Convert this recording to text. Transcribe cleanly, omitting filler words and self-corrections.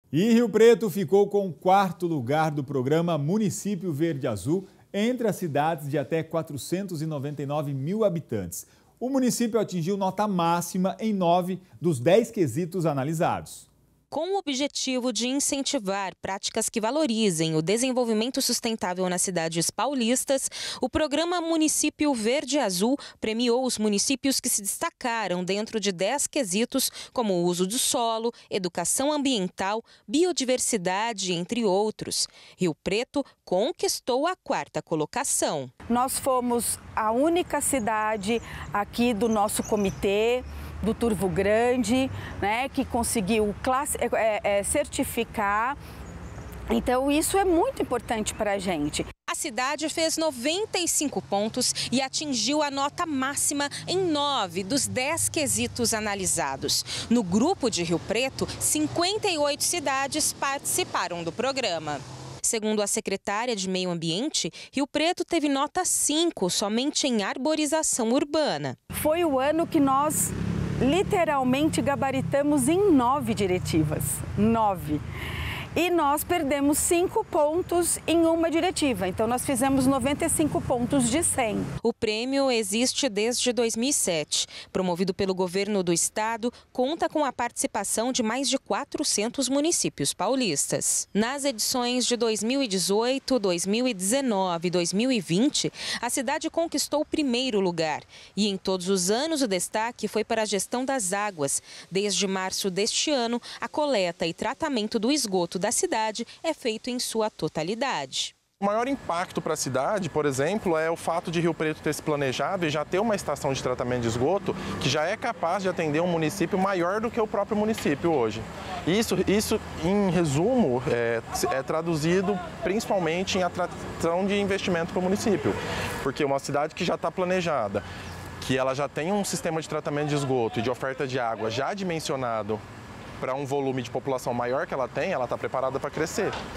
E Rio Preto ficou com o 4º lugar do programa Município Verde Azul entre as cidades de até 499 mil habitantes. O município atingiu nota máxima em 9 dos 10 quesitos analisados. Com o objetivo de incentivar práticas que valorizem o desenvolvimento sustentável nas cidades paulistas, o programa Município Verde Azul premiou os municípios que se destacaram dentro de 10 quesitos, como o uso do solo, educação ambiental, biodiversidade, entre outros. Rio Preto conquistou a 4ª colocação. Nós fomos a única cidade aqui do nosso comitê, do Turvo Grande, né, que conseguiu certificar. Então, isso é muito importante para a gente. A cidade fez 95 pontos e atingiu a nota máxima em 9 dos 10 quesitos analisados. No grupo de Rio Preto, 58 cidades participaram do programa. Segundo a secretária de Meio Ambiente, Rio Preto teve nota 5 somente em arborização urbana. Foi o ano que nós literalmente gabaritamos em 9 diretivas, 9. E nós perdemos 5 pontos em uma diretiva, então nós fizemos 95 pontos de 100. O prêmio existe desde 2007. Promovido pelo governo do estado, conta com a participação de mais de 400 municípios paulistas. Nas edições de 2018, 2019 e 2020, a cidade conquistou o 1º lugar. E em todos os anos o destaque foi para a gestão das águas. Desde março deste ano, a coleta e tratamento do esgoto da cidade é feito em sua totalidade. O maior impacto para a cidade, por exemplo, é o fato de Rio Preto ter se planejado e já ter uma estação de tratamento de esgoto que já é capaz de atender um município maior do que o próprio município hoje. Isso em resumo, é traduzido principalmente em atração de investimento para o município, porque uma cidade que já está planejada, que ela já tem um sistema de tratamento de esgoto e de oferta de água já dimensionado para um volume de população maior que ela tem, ela está preparada para crescer.